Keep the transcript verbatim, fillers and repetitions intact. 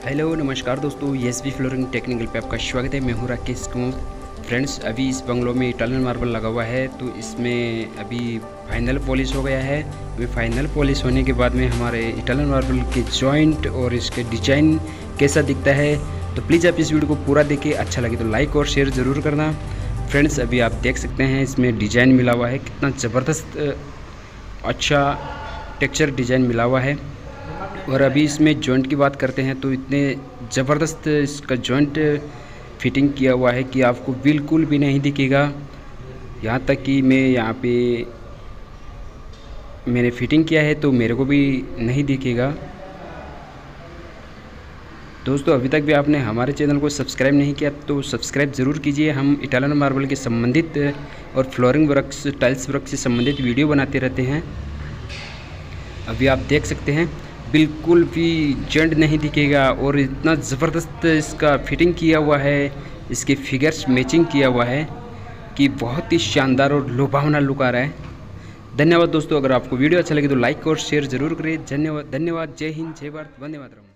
Hello नमस्कार दोस्तों, S B flooring technical पे आपका स्वागत है। मैं हूँ राकेश कुमार। फ्रेंड्स, अभी इस बंगलो में इटालियन मार्बल लगा हुआ है, तो इसमें अभी फाइनल पॉलिश हो गया है। अभी फाइनल पॉलिश होने के बाद में हमारे इटालियन मार्बल के जॉइंट और इसके डिजाइन कैसा दिखता है, तो प्लीज़ आप इस वीडियो को पूरा देखिए। अच्छा लगे तो लाइक और शेयर ज़रूर करना। फ्रेंड्स, अभी आप देख सकते हैं इसमें डिजाइन मिला हुआ है, कितना ज़बरदस्त अच्छा टेक्सचर डिजाइन मिला हुआ है। और अभी इसमें जॉइंट की बात करते हैं तो इतने ज़बरदस्त इसका जॉइंट फिटिंग किया हुआ है कि आपको बिल्कुल भी नहीं दिखेगा। यहाँ तक कि मैं यहाँ पे मैंने फिटिंग किया है तो मेरे को भी नहीं दिखेगा। दोस्तों, अभी तक भी आपने हमारे चैनल को सब्सक्राइब नहीं किया तो सब्सक्राइब ज़रूर कीजिए। हम इटालियन मार्बल के संबंधित और फ्लोरिंग वर्क्स, टाइल्स वर्क से संबंधित वीडियो बनाते रहते हैं। अभी आप देख सकते हैं बिल्कुल भी जॉइंट नहीं दिखेगा और इतना ज़बरदस्त इसका फिटिंग किया हुआ है, इसके फिगर्स मैचिंग किया हुआ है कि बहुत ही शानदार और लुभावना लुक आ रहा है। धन्यवाद दोस्तों। अगर आपको वीडियो अच्छा लगे तो लाइक और शेयर ज़रूर करें। धन्यवाद धन्यवाद। जय हिंद, जय भारत, वंदे मातरम।